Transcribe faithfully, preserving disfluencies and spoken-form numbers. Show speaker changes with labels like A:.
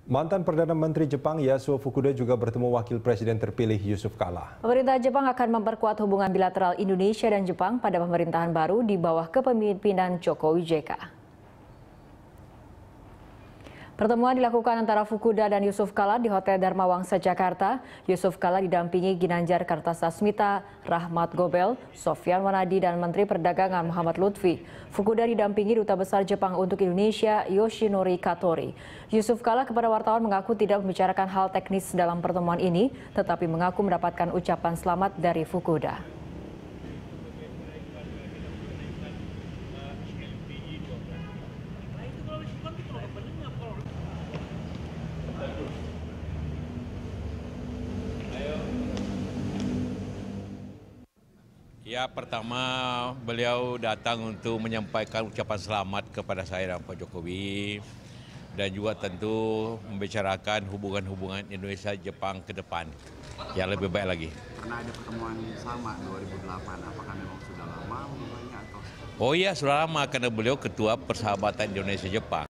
A: Mantan Perdana Menteri Jepang Yasuo Fukuda juga bertemu Wakil Presiden terpilih Yusuf Kala.
B: Pemerintah Jepang akan memperkuat hubungan bilateral Indonesia dan Jepang pada pemerintahan baru di bawah kepemimpinan Jokowi J K. Pertemuan dilakukan antara Fukuda dan Yusuf Kala di Hotel Dharma Wangsa, Jakarta. Yusuf Kala didampingi Ginanjar Kartasasmita, Rahmat Gobel, Sofyan Wanadi, dan Menteri Perdagangan Muhammad Lutfi. Fukuda didampingi Duta Besar Jepang untuk Indonesia, Yoshinori Katori. Yusuf Kala kepada wartawan mengaku tidak membicarakan hal teknis dalam pertemuan ini, tetapi mengaku mendapatkan ucapan selamat dari Fukuda.
C: Ya, pertama beliau datang untuk menyampaikan ucapan selamat kepada saya dan Pak Jokowi, dan juga tentu membicarakan hubungan-hubungan Indonesia-Jepang ke depan yang lebih baik lagi.
D: Pernah ada pertemuan sama dua ribu delapan, apakah memang sudah lama mulainya atau?
C: Oh iya, sudah lama karena beliau Ketua Persahabatan Indonesia-Jepang.